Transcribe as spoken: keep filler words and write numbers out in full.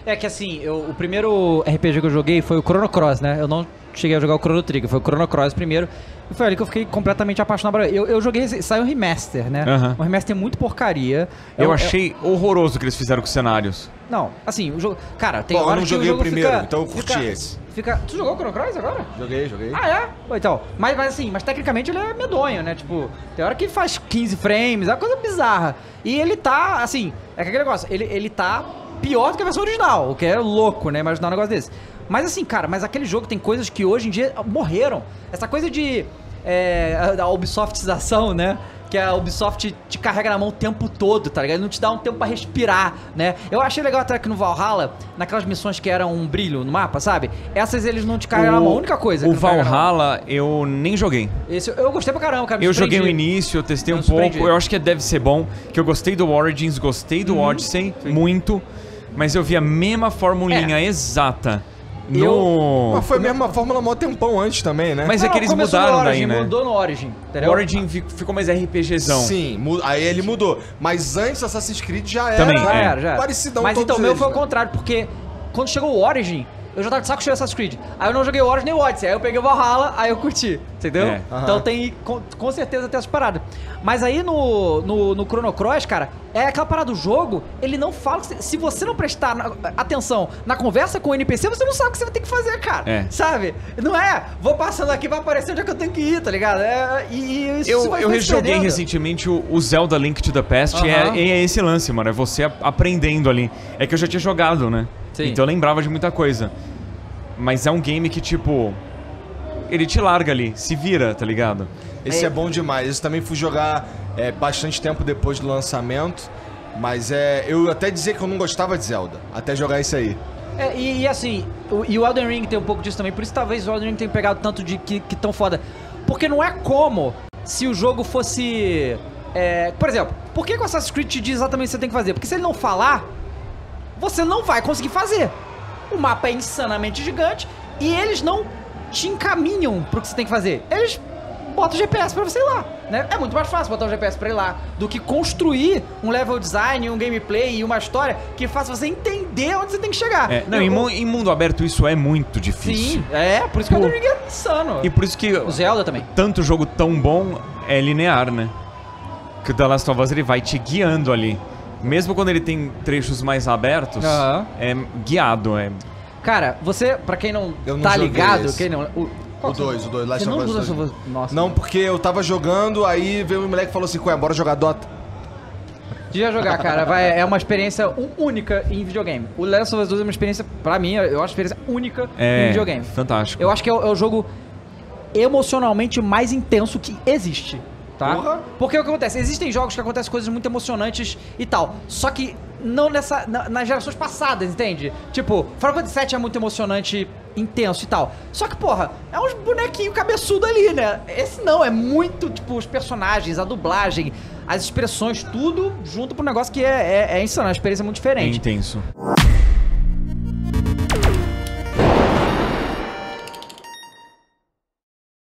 É que assim, eu, o primeiro R P G que eu joguei foi o Chrono Cross, né? Eu não cheguei a jogar o Chrono Trigger, foi o Chrono Cross primeiro. E foi ali que eu fiquei completamente apaixonado. Eu, eu joguei, saiu um remaster, né? Uhum. Um remaster muito porcaria. Eu, eu achei eu... horroroso o que eles fizeram com os cenários. Não, assim, o jogo... Cara, tem Bom, horas eu não joguei que o, jogo o primeiro, fica, então eu curti fica, esse. Fica... Tu jogou o Chrono Cross agora? Joguei, joguei. Ah, é? Pô, então, mas, mas assim, mas tecnicamente ele é medonho, né? Tipo, tem hora que faz quinze frames, é uma coisa bizarra. E ele tá, assim, é aquele negócio, ele, ele tá pior do que a versão original, o que é louco, né? Imaginar um negócio desse. Mas assim, cara, mas aquele jogo tem coisas que hoje em dia morreram. Essa coisa de... É, a Ubisoftização, né? Que a Ubisoft te carrega na mão o tempo todo, tá ligado? Ele não te dá um tempo pra respirar, né? Eu achei legal até que no Valhalla, naquelas missões que eram um brilho no mapa, sabe? Essas eles não te carregam na mão, a única coisa. O Valhalla eu nem joguei. Esse, eu gostei pra caramba, cara. Eu joguei no início, eu testei um pouco, eu acho que deve ser bom, que eu gostei do Origins, gostei do hum, Odyssey, sim. muito, mas eu vi a mesma formulinha é. exata. No... Eu... Mas foi a mesma fórmula mó tempão antes também, né? Mas não, é que eles mudaram daí, né? Mudou no Origin, entendeu? O Origin ficou mais RPGzão. Sim, aí ele mudou. Mas antes Assassin's Creed já era, também, já era, já era. parecidão. Mas então, o meu eles, foi né? o contrário, porque quando chegou o Origin, eu já tava de saco cheio de Assassin's Creed. Aí eu não joguei o Origin nem o Odyssey. Aí eu peguei o Valhalla, aí eu curti, entendeu? É. Uhum. Então tem, com, com certeza, tem essas paradas. Mas aí no, no, no Chrono Cross, cara, é aquela parada do jogo, ele não fala... Que, se você não prestar na, atenção na conversa com o N P C, você não sabe o que você vai ter que fazer, cara. É. Sabe? Não é, vou passando aqui, vai aparecer onde é que eu tenho que ir, tá ligado? É, e, e isso Eu, vai eu rejoguei recentemente o, o Zelda Link to the Past, uhum. e é, é esse lance, mano. É você aprendendo ali. É que eu já tinha jogado, né? Sim. Então eu lembrava de muita coisa. Mas é um game que, tipo... Ele te larga ali, se vira, tá ligado? Esse é, é bom demais. Esse também fui jogar é, bastante tempo depois do lançamento. Mas é... Eu até dizer que eu não gostava de Zelda, até jogar isso aí. É, e, e assim, o, e o Elden Ring tem um pouco disso também. Por isso talvez o Elden Ring tenha pegado tanto de que, que tão foda. Porque não é como se o jogo fosse... É, por exemplo, por que o Assassin's Creed te diz exatamente o que você tem que fazer? Porque se ele não falar, você não vai conseguir fazer. O mapa é insanamente gigante e eles não te encaminham pro que você tem que fazer. Eles botam o G P S pra você ir lá, né? É muito mais fácil botar o G P S pra ir lá do que construir um level design, um gameplay e uma história que faça você entender onde você tem que chegar. É, não, Eu, em, mu em mundo aberto isso é muito difícil. Sim, é, por isso que o Elden Ring é insano. E por isso que o Zelda também. Tanto jogo tão bom é linear, né? Que o The Last of Us ele vai te guiando ali. Mesmo quando ele tem trechos mais abertos, uhum. é guiado, é... Cara, você, pra quem não, não tá ligado, esse. quem não... O dois, o dois, Last of Us dois. Nossa. Não, porque eu tava jogando, aí veio um moleque e falou assim, ué, bora jogar Dota. Devia jogar, cara, vai, é uma experiência única em videogame. O Last of Us dois é uma experiência, pra mim, eu acho uma experiência única é, em videogame. Fantástico. Eu acho que é o, é o jogo emocionalmente mais intenso que existe. Tá? Porra. Porque o que acontece? Existem jogos que acontecem coisas muito emocionantes e tal. Só que não nessa, na, nas gerações passadas, entende? Tipo, Final Fantasy sete é muito emocionante, intenso e tal. Só que, porra, é uns bonequinhos cabeçudos ali, né? Esse não, é muito, tipo, os personagens, a dublagem, as expressões, tudo junto pro negócio que é, é, é insano, é uma experiência muito diferente. É intenso.